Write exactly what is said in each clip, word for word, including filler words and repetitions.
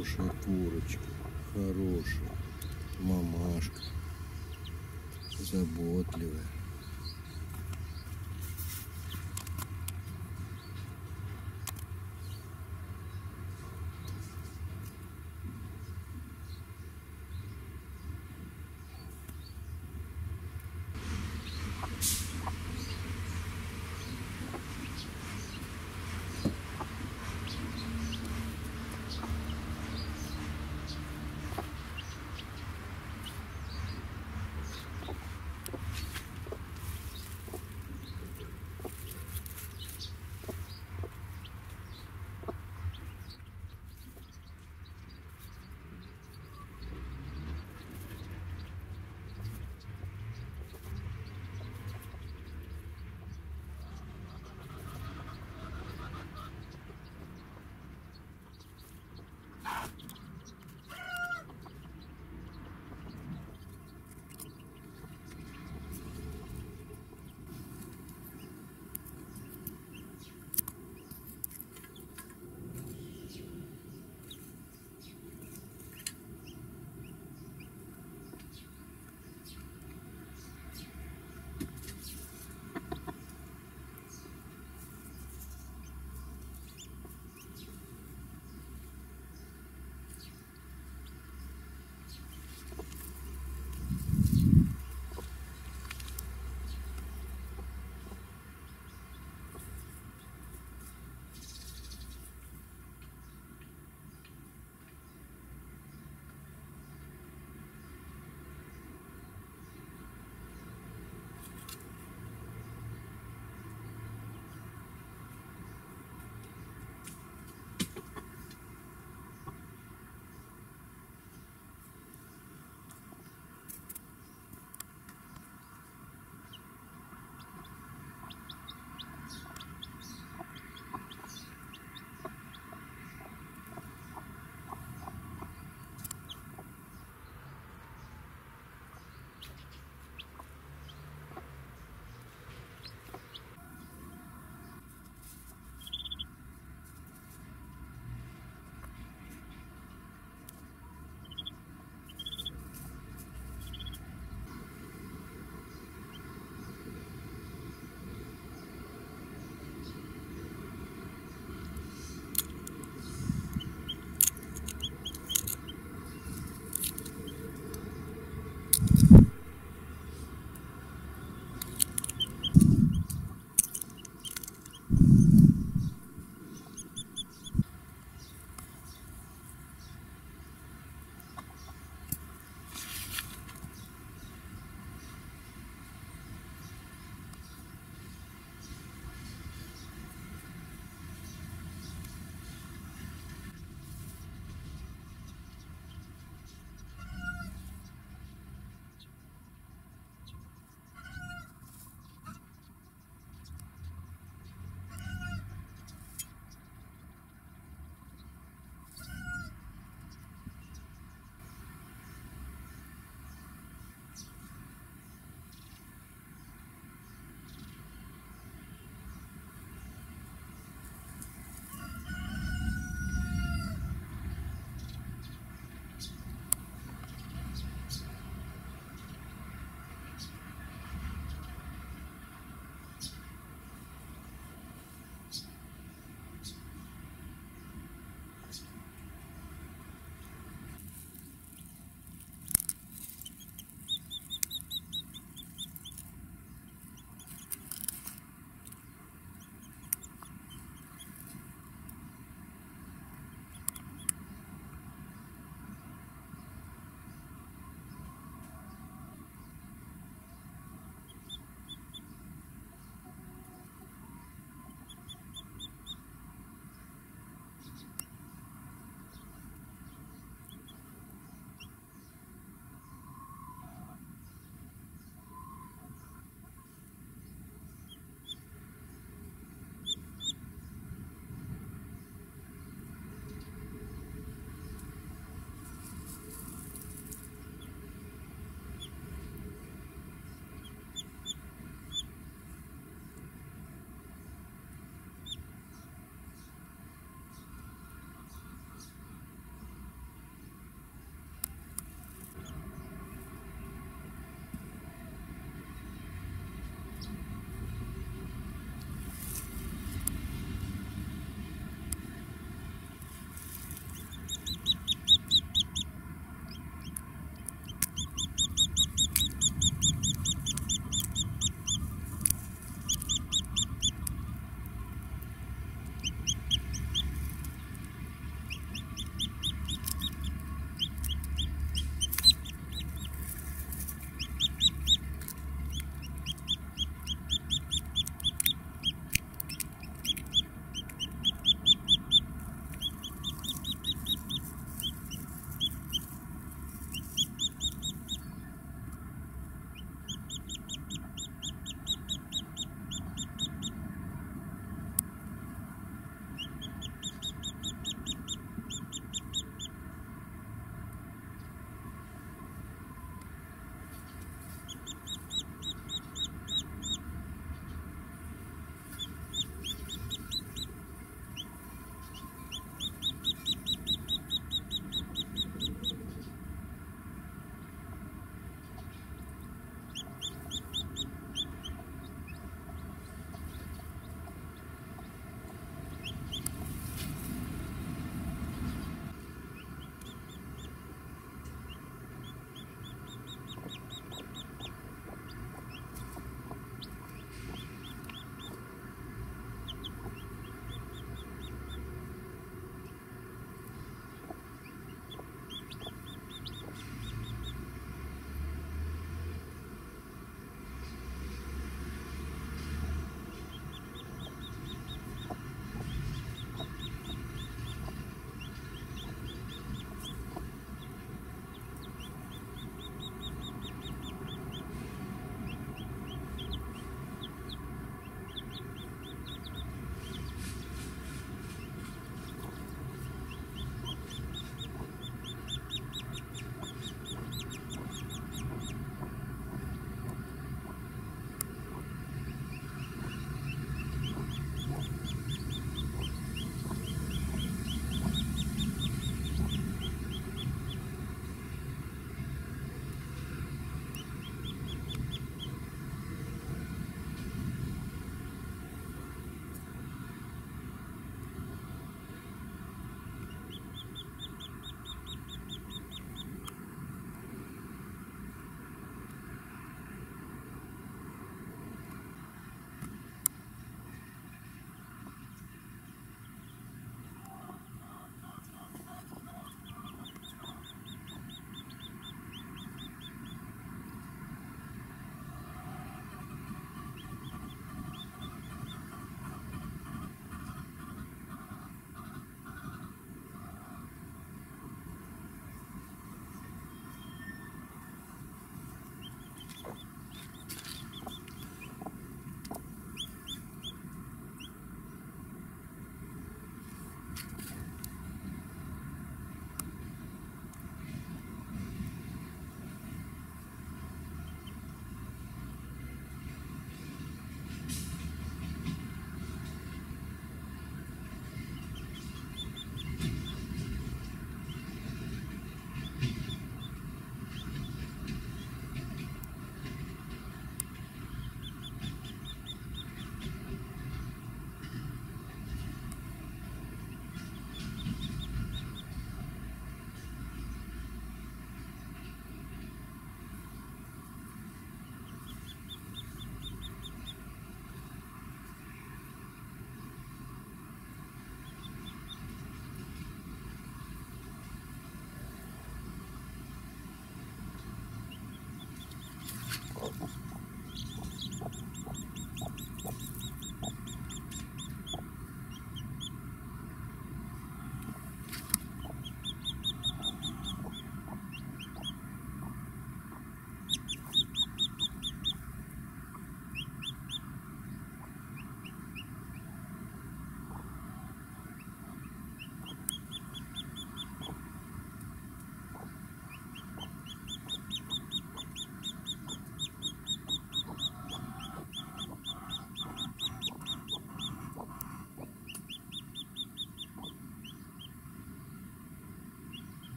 Хорошая курочка, хорошая мамашка, заботливая.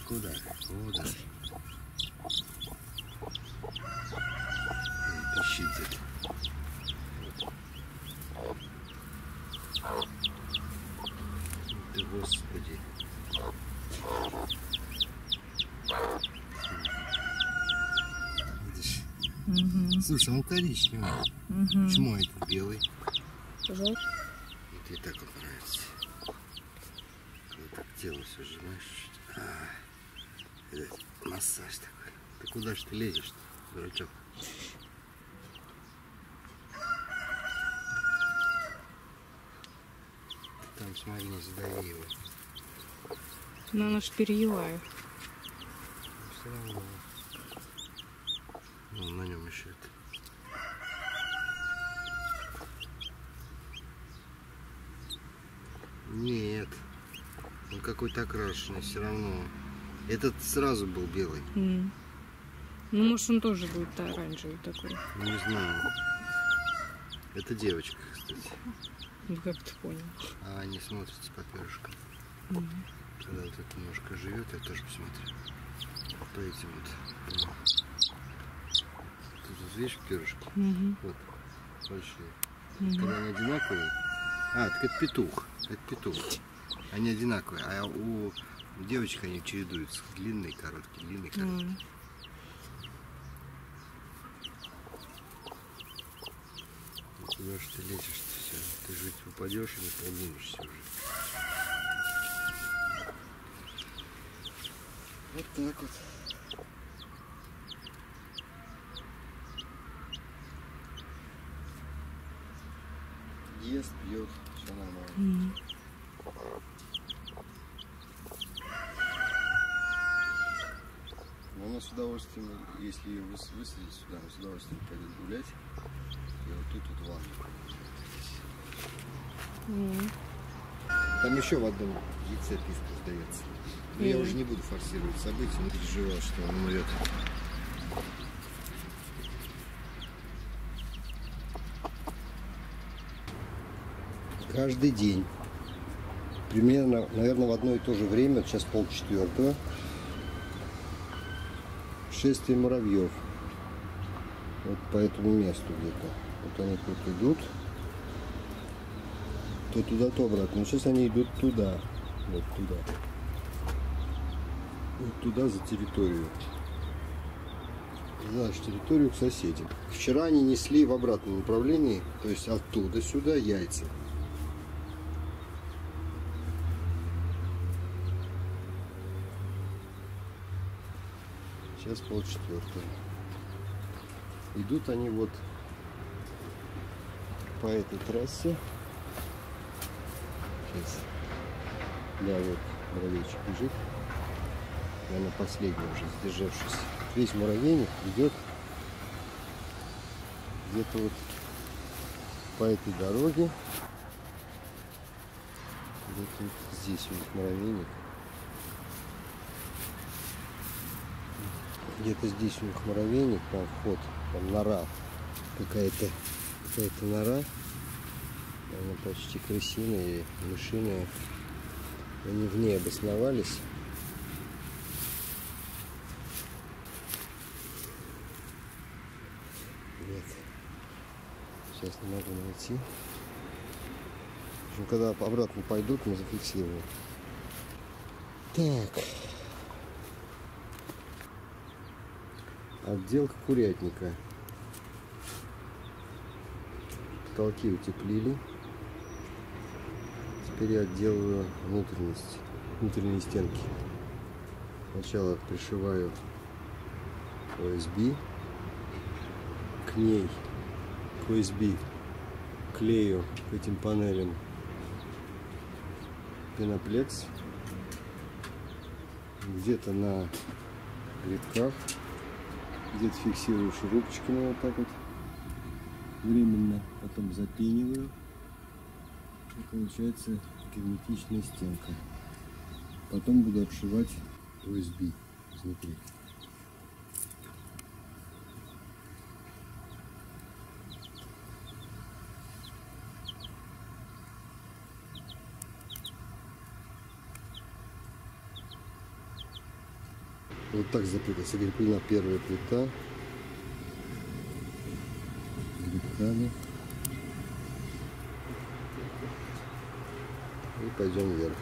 Куда? Куда? Пищит где-то. Ты, Господи. Видишь? Угу. Слушай, он коричневый. Угу. Почему этот белый? Жаль. Это и так вот нравится. Когда так тело все сжимаешь чуть-чуть. А, это массаж такой. Ты куда ж ты лезешь-то, дурачок? Там, смотри, не задави его. Ну, она ж перееваю. Все равно. Ну, на нем еще это. Нет. Он какой-то окрашенный, все равно. Этот сразу был белый. Mm. Ну, может, он тоже будет оранжевый такой. Не знаю. Это девочка, кстати. Ну, как ты понял? А они смотрятся по перышкам. Mm. Когда вот это немножко живет, я тоже посмотрю. По этим вот. Тут вот видишь перышки? Mm-hmm. Вот. Большие. Mm-hmm. Когда они одинаковые. А, так это петух. Это петух. Они одинаковые. А у девочек они чередуются. Длинные, короткие, длинные, короткие. Mm. Куда ж ты лезешь-то все? Ты жить упадешь и не поднимешься уже. Вот так вот. Ест, пьет, все нормально. Mm. Но она с удовольствием, если ее высадить сюда, она с удовольствием пойдет гулять. И вот тут вот ванну. Mm. Там еще в одном яйце писка сдается. Но Mm. я уже не буду форсировать события, не переживал, что он умрет. Каждый день. Примерно, наверное, в одно и то же время, сейчас полчетвертого, шествие муравьев. Вот по этому месту где-то. Вот они тут идут. То туда, то обратно. Но сейчас они идут туда. Вот туда. Вот туда за территорию. За нашу территорию к соседям. Вчера они несли в обратном направлении, то есть оттуда сюда яйца. Сейчас полчетвертого. Идут они вот по этой трассе. Сейчас. Да, вот муравейчик бежит. Наверное, последний уже, сдержавшись. Весь муравейник идет где-то вот по этой дороге. Где-то вот здесь у них муравейник. Где-то здесь у них муравейник, там вход, там нора. Какая-то какая-то нора. Она почти крысиная и мышиная. Они в ней обосновались. Нет. Сейчас не могу найти. В общем, когда обратно пойдут, мы зафиксируем. Так. Отделка курятника. Потолки утеплили. Теперь я отделываю внутренность, внутренние стенки. Сначала пришиваю о эс би. К ней, к о эс би, клею к этим панелям пеноплекс. Где-то на рядках, где-то фиксирую шурупчиками вот так вот временно, потом запениваю, и получается герметичная стенка. Потом буду обшивать о эс би изнутри. Вот так закрыта, закреплена первая плита. Грибками. И пойдем вверх.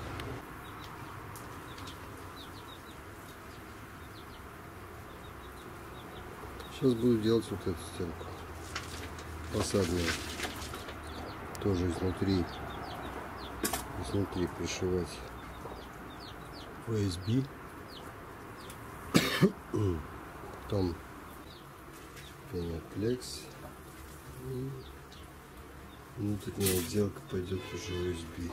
Сейчас буду делать вот эту стенку фасадную. Тоже изнутри. Изнутри пришивать о эс би. Потом пеноплекс. И внутренняя отделка пойдет уже о эс би.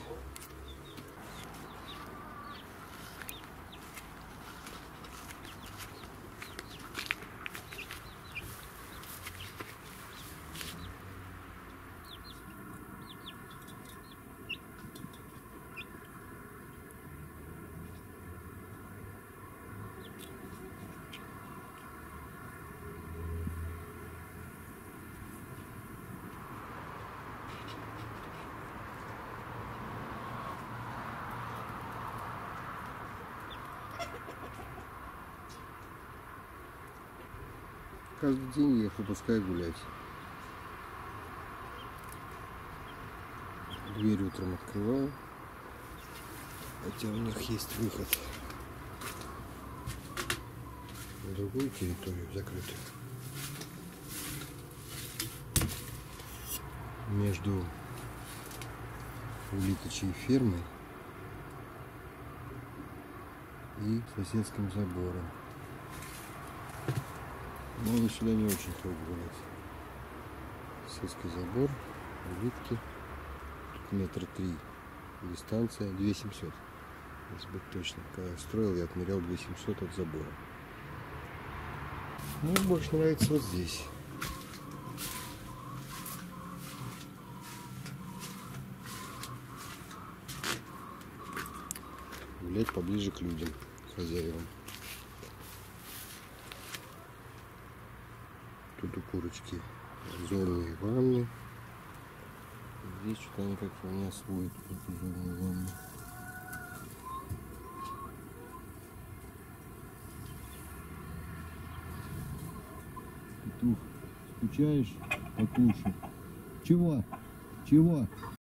Каждый день я их выпускаю гулять. Дверь утром открываю, хотя у них есть выход на другую территорию закрытую. Между улиточей фермой и соседским забором. Но они сюда не очень ходят гулять. Соседский забор, улитки. Тут метра три. Дистанция две тысячи семьсот. Если быть точно. Когда я строил, я отмерял две тысячи семьсот от забора. Мне больше нравится вот здесь. Гулять поближе к людям, к хозяевам. Тут у курочки зоны и ванны. Здесь что-то они как-то не освоят эту зону и ванну. Петух, скучаешь? Покушай. Чего? Чего?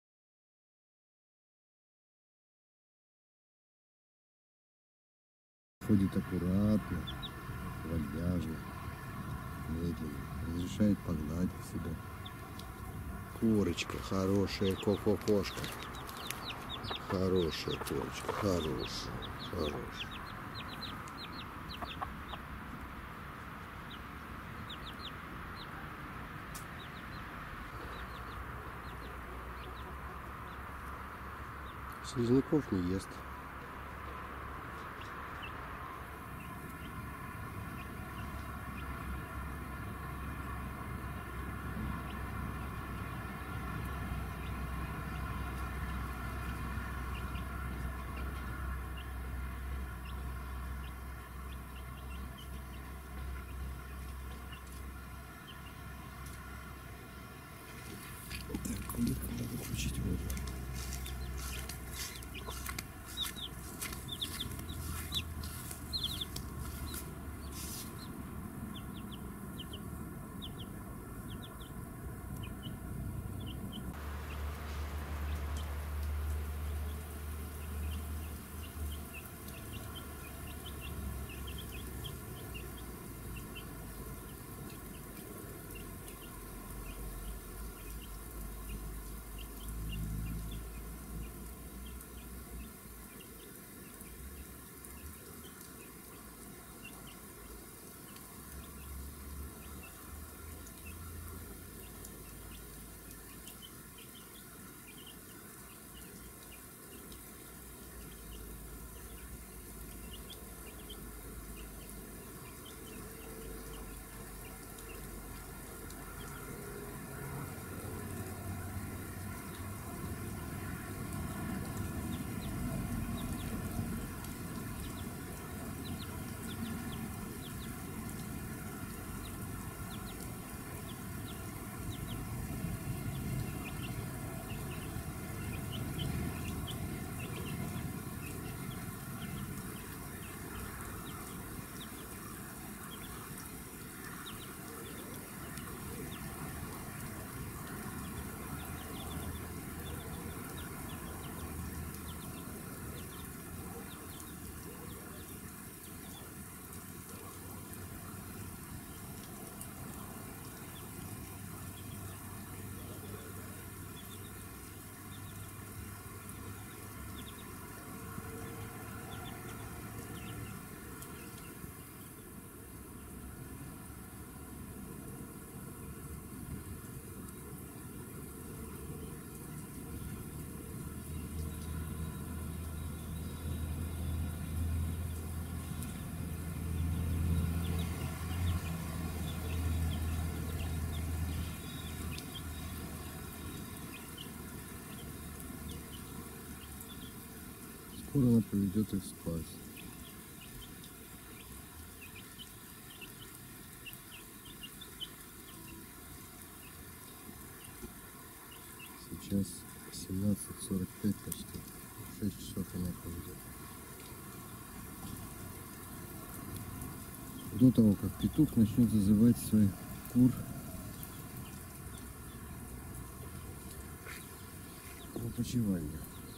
Ходит аккуратно, вальяжно, медленно. Разрешает погладить себя. Курочка, хорошая ко-ко-кошка. Хорошая курочка, хорошая, хорошая. Слизняков не ест. Так, улитка надо включить воду. скоро она поведет их спать. Сейчас семнадцать сорок пять почти. шесть часов она поведет. До того, как петух начнет зазывать своих кур в опочивальню.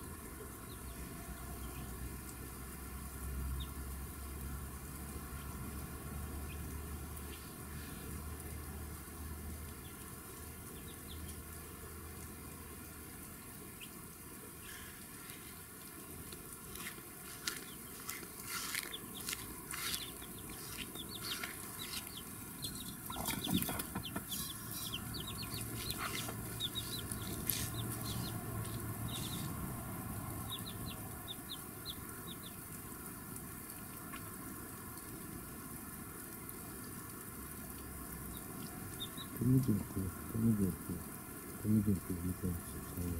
Помидорку, помидорку, помидорку влетается снова.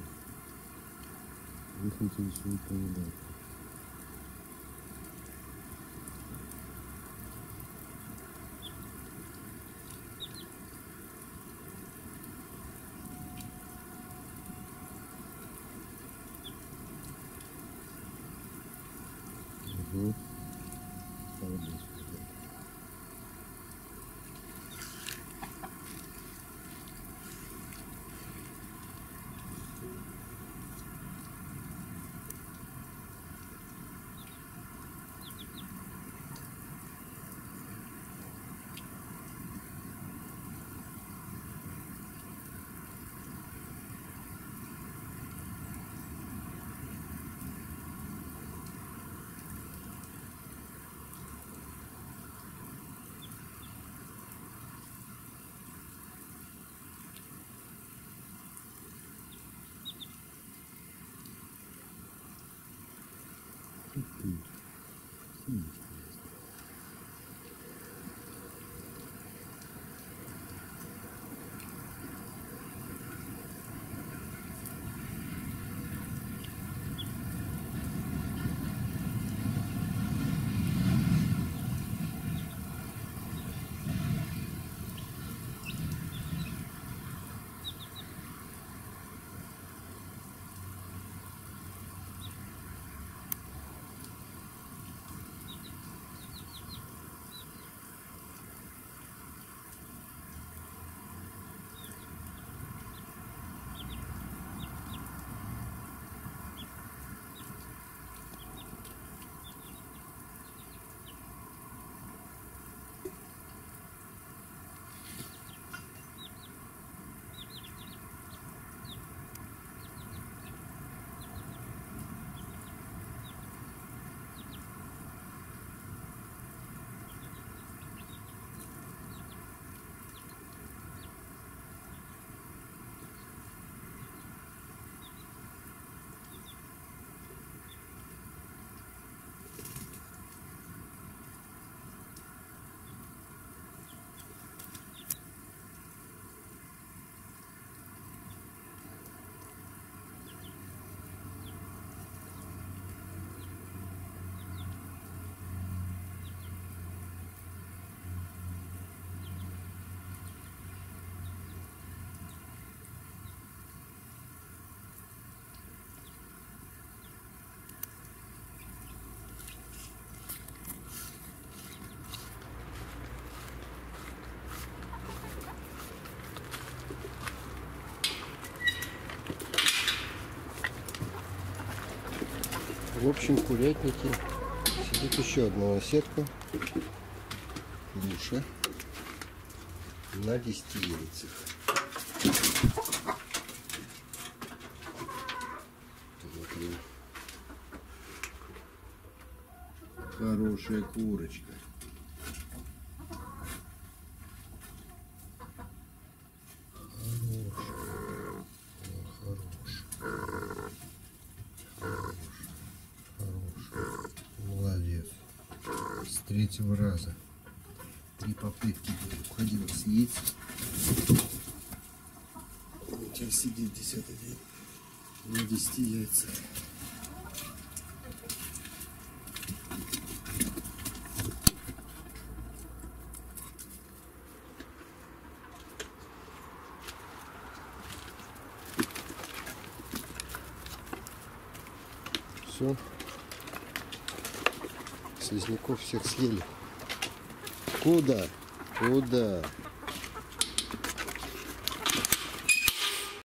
Их интересует помидорка. Угу. Молодец. В общем курятнике сидит еще одна наседка, Луша, на десяти яйцах. Смотри. Хорошая курочка. Третьего раза. Три попытки уходила с яиц. У тебя сидит десятый день на десяти яйцах. Все. Слизняков всех съели. Куда? Куда?